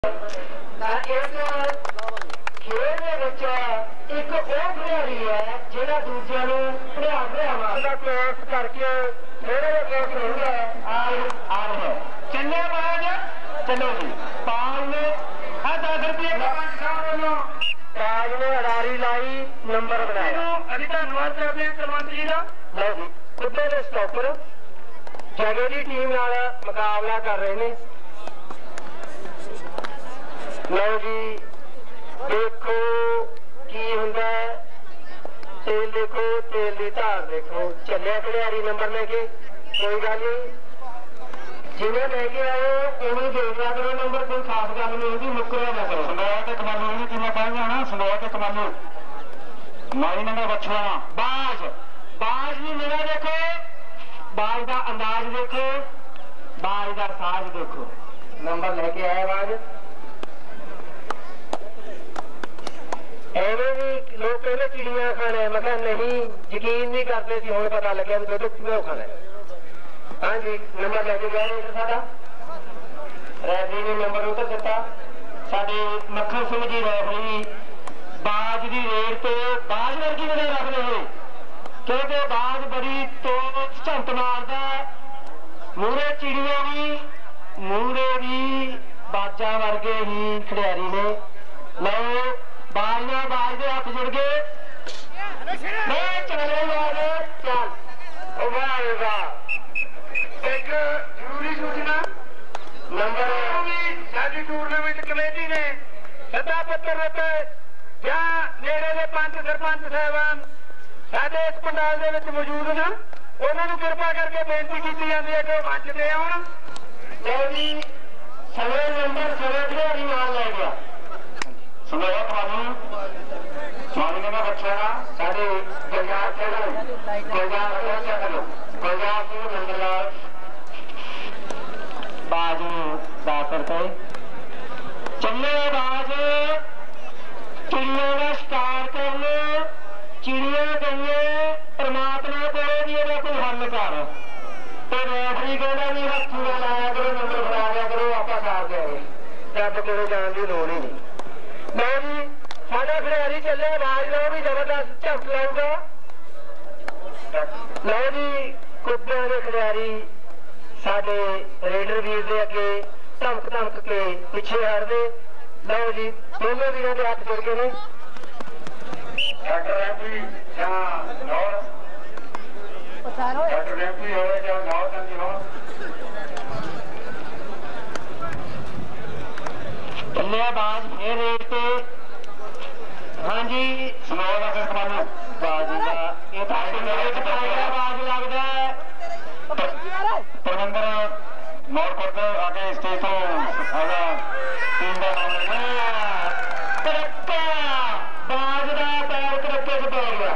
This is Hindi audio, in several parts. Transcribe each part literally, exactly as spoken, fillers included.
मुकाबला कर रहे हैं। लो जी देखो की हुंदा तेल देखो तेल की धार देखो चलिया खिडारी नंबर लेके कोई गल नहीं जिन्हें लेके आए उन्हें दे दिया करो नंबर कोई खास गल नहीं होगी मुकरिया ना करो। संदोआ ते कमालू नहीं किमें पाएगा ना संदोआ ते कमालू नौरी नंबर बछुआ बाज बाज भी मेरा देखो बाज का अंदाज देखो बाज का साज देखो नंबर लेके आया बाज। एवं भी लोग कहते चिड़िया खाना है मैं नहीं यकीन नहीं करते सी हूँ पता लगे दुध क्यों खाना है। हाँ जी नंबर लेके गया साडा रैफरी ने नंबर उतर दिता साडे मक्खन सिंह जी रैफरी बाज की रेट तो बाज वर्गी वजह रखते हुए क्योंकि बाज बड़ी तो झंट मारदा मूरे चिड़िया भी मूरे भी बाजा वर्गे ही खिडारी ने लो बाजियां बाज के हाथ जुड़ गए चले बाज चल एक जरूरी सूचना नंबर साडी टूरनामेंट कमेटी ने सदा पत्र दिता या नेड़े के पंच सरपंच साहबान साडे इस पंडाल दे विच मौजूद ने उन्होंने कृपा करके बेनती की जाती है कि मंच ते आउण। जी सवे नंबर सवे खिडारी नाल लै गया संदोआ कमालू नौरी नंबर बछुआ साडे गुलजार सिंह गुलजार सिंह गुलजार सिंह नंदलाल बाज दाखिल पे चले बाज चिड़िया का शिकार कर लो चिड़िया गई परमात्मा को भी कोई हल कर तो रैफरी कहना भी हथ ना लाया करो नंबर फड़ा दिया करो आप साथ देंगे रब को जाने की लोड़ ही नहीं। लो जी साडा खिडारी चले आवाज लो भी जबरदस्त झपट लाऊगा। लो जी कुत्तियां के खिडारी साडे रेडर वीर दे अगे धमक धमक के पिछे हटदे। लो जी दोनों वीरों के हाथ जुड़ गए ने डॉक्टर रैफरी या नौर डॉक्टर रैफरी हो या नौर चंदी हो चले बाज फिर रेट पे। हाँ जी संदोआ का कमालू बाज का ये बाज लगता है परमिंदर नौरकोट आगे स्टेज तो आगा टीम का नाम करक्का बाज का पैर करक्के च पै गया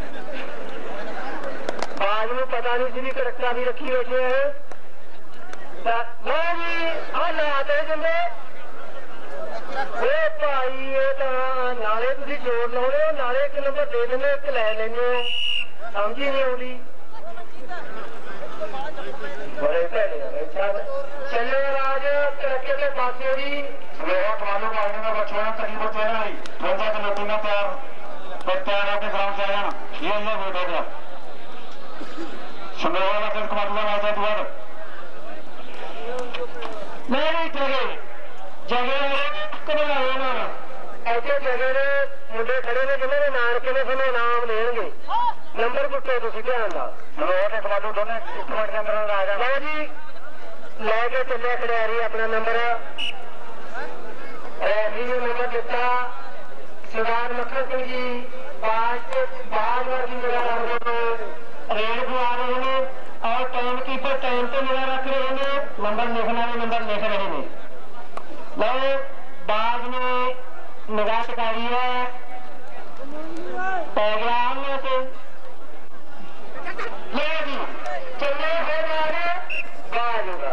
बाज में पता नहीं सी भी करक्का भी रखी बैठे है। लो जी आ लाते जिंदे भाई ये नाले तुम जोड़ लाने नाले एक नंबर दे देने एक लै लेने समझ ही नहीं आती बड़े भैड़े चले राज तरक्के के पासे जी संदोआ कमालू नौरी नंबर बछुआ तकी बच्चे नहीं पंजा कमेटी में तैयार तैयार होकर ग्राउंड से आ जाना ये ये वेट हो गया संदोआ का कमालू का मैच है दोबारा नहीं जगह जगह घबराए ना ऐसे जगह ने मुंडे खड़े ने जिन्होंने नानके ने समय इनाम देंगे नंबर पुट्टे तुम ध्यान दा संदोआ के कमालू दोनों एक मिनट के अंदर आ जाना। लो जी लैके चले खिडारी अपना नंबर रैफरी ने नंबर दिता सरदार मक्खन सिंह जी बाज बाज वर्गी जगह रखते हैं रेड बुआ रहे हैं और टाइम कीपर टाइम पे निगाह रख रहे हैं नंबर लिखना भी नंबर लिख रहे हैं। लो बाज ने निगाह टिकाई है पैग्राम में से ले जी चले हो जाए बाज होगा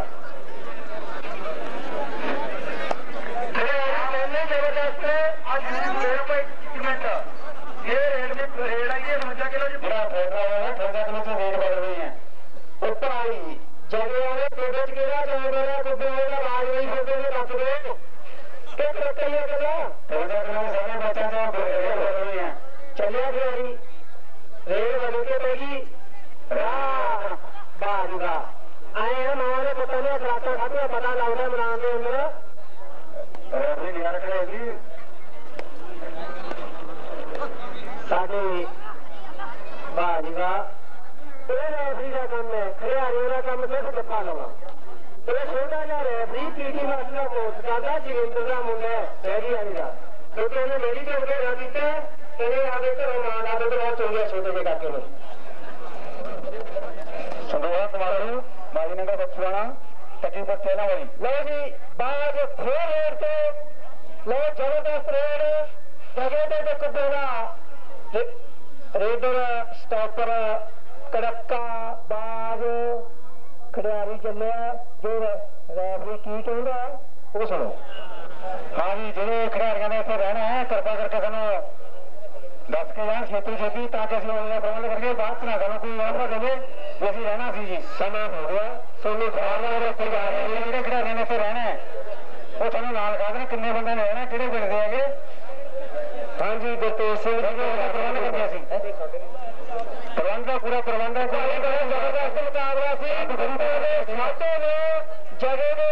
जबरदस्त आज मेरे को एक मिनट ये रेड में रेड आई है समझा किलो जी बड़ा ठंडा है ठंडा किलो से रेड बढ़ रही है ऊपर आई जगह वाले प्रोजेक्ट के लिए जाए वाला कुछ होगा बाज नहीं होते हैं बच गए ਕਿ ਕਰਕਈਆ ਗੱਲਾਂ ਉਹਦਾ ਕੋਲ ਸਾਰੇ ਬੱਚਾ ਤੋਂ ਬੋਲਦੇ ਆ ਚੱਲਿਆ ਖਿਡਾਰੀ ਰੇਡ ਬਣ ਕੇ ਪੈ ਗਈ ਵਾਹ ਵਾਹ ਜੀ ਵਾਹ ਆਏ ਮਾਂ ਨੇ ਪਤਾ ਨਹੀਂ ਖਰਾਟਾ ਖਾਧੀਆਂ ਪਤਾ ਲੱਗਦਾ ਮੈਦਾਨ ਦੇ ਅੰਦਰ ਰੈਫਰੀ ਨਹੀਂ ਰੱਖਿਆ ਜੀ ਸਾਡੇ ਵਾਹ ਜੀ ਵਾਹ ਇਹ ਰੈਫਰੀ ਦਾ ਕੰਮ ਹੈ ਖਿਡਾਰੀਆਂ ਦਾ ਕੰਮ ਸਿਰਫ ਜੱਫਾ ਲਾਉਣਾ ਇਹ ਛੋਟਾ ਜਿਹਾ ਰੈਫਰੀ ਪੀਟੀ ਮਾਸਟਰ ਦਾ ਕੋਰਸ ਕਰਦਾ ਜਗਿੰਦਰ ਦਾ ਮੁੰਡਾ ਹੈ ਡੈਡੀ ਵਾਲੀ ਦਾ ਕਿਉਂਕਿ ਉਹਨੇ ਮੇਰੀ ਟੀਮ ਦੇ ਨਾਂ ਦਿੱਤਾ ਇਹਨੇ ਆਦੇ ਘਰੋਂ ਮਾਂ ਦਾ ਦੁੱਧ ਬਹੁਤ ਚੁੰਗਿਆ ਛੋਟੇ ਜਿਹੇ ਕਾਕੇ ਨੂੰ ਸੰਦੋਹਾ ਕੁਮਾਰ ਨੂੰ ਮਾਜੀ ਨਗਰ ਬਚਵਾਣਾ ਤਕੀ ਪਰ ਚੈਨਾ ਵਾਲੀ ਲਓ ਜੀ ਬਾਅਦ ਖੋਰ ਰੇਡ ਤੋਂ ਲਓ ਜ਼ਬਰਦਸਤ ਰੇਡ ਜਗ੍ਹਾ ਤੇ ਤੇ ਕੁੱਬੇਗਾ ਰੇਡਰ ਸਟਾਪਰ ਕੜੱਕਾ ਬਾਜ ਖਿਡਾਰੀ ਚੱਲਿਆ ਜੋ ਰੈਫਰੀ ਕੀ ਕਹਿੰਦਾ ਉਹ ਸੁਣੋ ਹਾਂ ਜੀ ਜਿਹੜੇ ਖਿਡਾਰੀਆਂ ਨੇ ਇੱਥੇ ਰਹਿਣਾ ਹੈ ਕਿਰਪਾ ਕਰਕੇ ਸਾਨੂੰ ਦੱਸ ਕੇ ਜਾਣ ਛੇਤੀ ਛੇਤੀ ਤਾਂ ਕਿ ਅਸੀਂ ਉਹਨਾਂ ਦਾ ਪ੍ਰਬੰਧ ਕਰੀਏ ਬਾਅਦ ਚ ਨਾ ਸਾਨੂੰ ਕੋਈ ਆਉਂਦਾ ਦੇਵੇ ਵੀ ਅਸੀਂ ਰਹਿਣਾ ਸੀ ਜੀ ਸਮਾਂ ਹੋ ਗਿਆ ਸੋਨੂੰ ਖਾਣਾ ਰੱਖੇ ਜਾ ਰਹੇ ਨੇ ਜਿਹੜੇ ਖਿਡਾਰੀਆਂ ਨੇ ਇੱਥੇ ਰਹਿਣਾ ਹੈ ਉਹ ਤੁਹਾਨੂੰ ਨਾਲ ਲਿਖਾ ਦੇਣ ਕਿੰਨੇ ਬੰਦੇ ਨੇ ਰਹਿਣਾ ਕਿਹੜੇ ਪਿੰਡ ਦੇ ਹੈਗੇ ਹਾਂਜੀ ਗੁਰਤੇਜ ਸਿੰਘ ਜੀ ਉਹਦਾ ਪ੍ਰਬੰਧ ਕਰਦੇ ਅਸੀਂ ਪ੍ਰਬੰਧ ਦਾ ਪੂਰਾ ਪ੍ਰਬੰਧ ਹੈ ਜ਼ਬਰਦਸਤ ਮੁਕਾਬਲਾ ਸੀ ਛੋਟੇ ਨੇ ਜਗ੍ਹਾ ਦੇ